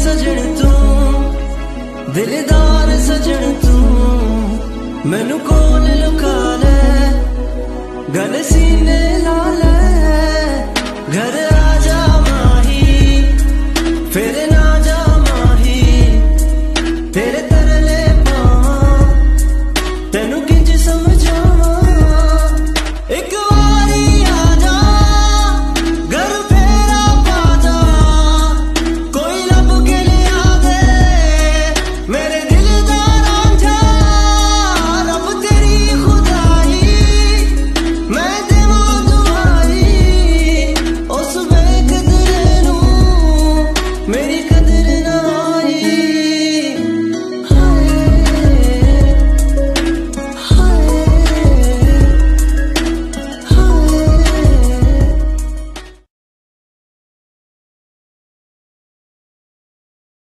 सजन तू, दिलदार सजन तू, मैनू कोल लुका ले, गल सीने ला ले, घर आजा माही फिर